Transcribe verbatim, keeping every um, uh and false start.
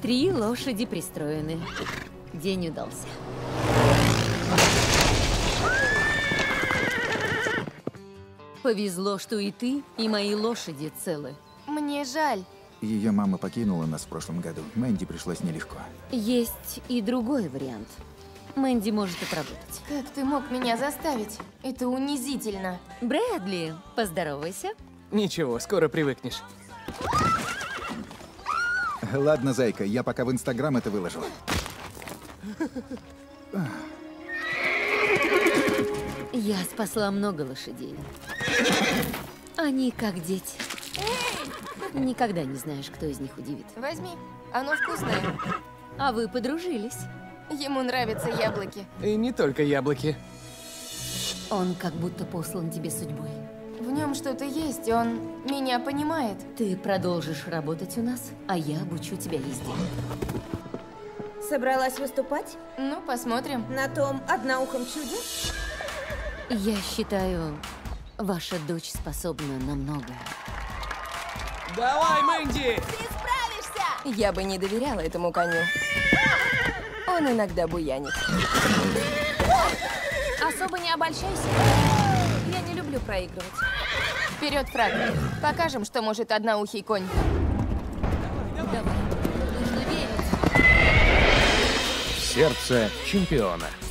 Три лошади пристроены. День удался. Повезло, что и ты, и мои лошади целы. Мне жаль. Ее мама покинула нас в прошлом году. Мэнди пришлось нелегко. Есть и другой вариант. Мэнди может отработать. Как ты мог меня заставить? Это унизительно. Брэдли, поздоровайся. Ничего, скоро привыкнешь. Ладно, зайка, я пока в Инстаграм это выложу. Я спасла много лошадей. Они как дети. Никогда не знаешь, кто из них удивит. Возьми, оно вкусное. А вы подружились. Ему нравятся яблоки. И не только яблоки. Он как будто послан тебе судьбой. В нем что-то есть, он меня понимает. Ты продолжишь работать у нас, а я обучу тебя езде. Собралась выступать? Ну, посмотрим. На том одноухом чуде? Я считаю, ваша дочь способна на многое. Давай, Мэнди! Я бы не доверяла этому коню. Он иногда буянит. Особо не обольщайся. Я не люблю проигрывать. Вперед, Фраг. Покажем, что может одноухий конь. Давай, нужно верить. Сердце чемпиона.